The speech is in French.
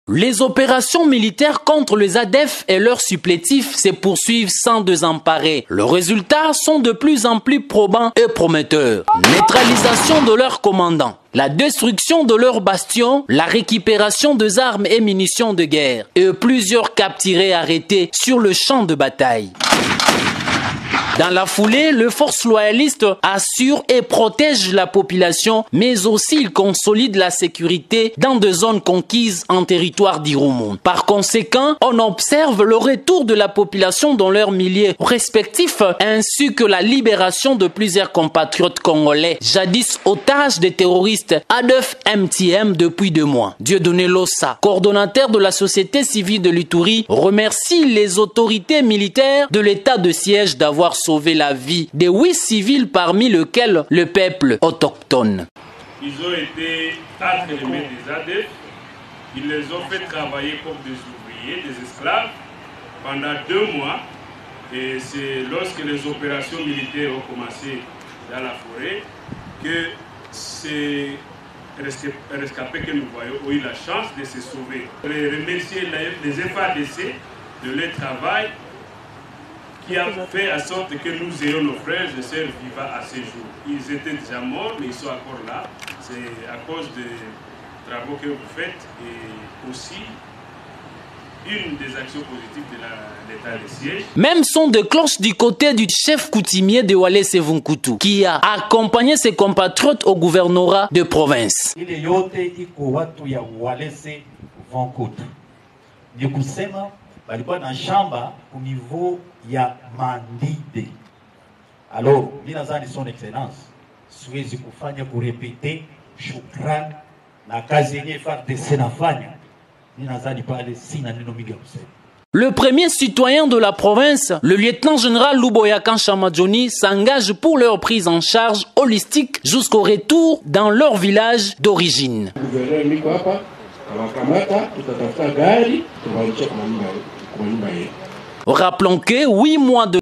Les opérations militaires contre les ADF et leurs supplétifs se poursuivent sans désemparer. Les résultats sont de plus en plus probants et prometteurs. Neutralisation de leurs commandants, la destruction de leurs bastions, la récupération des armes et munitions de guerre et plusieurs capturés arrêtés sur le champ de bataille. Dans la foulée, les forces loyalistes assurent et protègent la population, mais aussi ils consolident la sécurité dans des zones conquises en territoire d'Irumu. Par conséquent, on observe le retour de la population dans leurs milieux respectifs, ainsi que la libération de plusieurs compatriotes congolais, jadis otages des terroristes ADF MTM depuis 2 mois. Dieudonné Lossa, coordonnateur de la société civile de l'Ituri, remercie les autorités militaires de l'état de siège d'avoir sauver la vie de 8 civils parmi lesquels le peuple autochtone. Ils ont été entre les mains des ADF, ils les ont fait travailler comme des ouvriers, des esclaves, pendant 2 mois. Et c'est lorsque les opérations militaires ont commencé dans la forêt que ces rescapés que nous voyons ont eu la chance de se sauver. Je voudrais remercier les FARDC de leur travail qui a fait en sorte que nous ayons nos frères et sœurs vivants à ce jour. Ils étaient déjà morts, mais ils sont encore là. C'est à cause des travaux que vous faites et aussi une des actions positives de l'état de siège. Même son de cloche du côté du chef coutumier de Walese Vunkutu, qui a accompagné ses compatriotes au gouvernorat de province. Ile yote iko watu ya Walese Vunkutu. Ni kusema balikuwa na shamba au niveau ya Mandide. Alors, minazani son excellence, siwezi kufanya kurepete shukrani na kazi yenye FARDC nafanya. Minazani pale sina neno mingi ya kusema. Le premier citoyen de la province, le lieutenant-général Luboyakan Chamadjoni, s'engage pour leur prise en charge holistique jusqu'au retour dans leur village d'origine. Rappelons que 8 mois de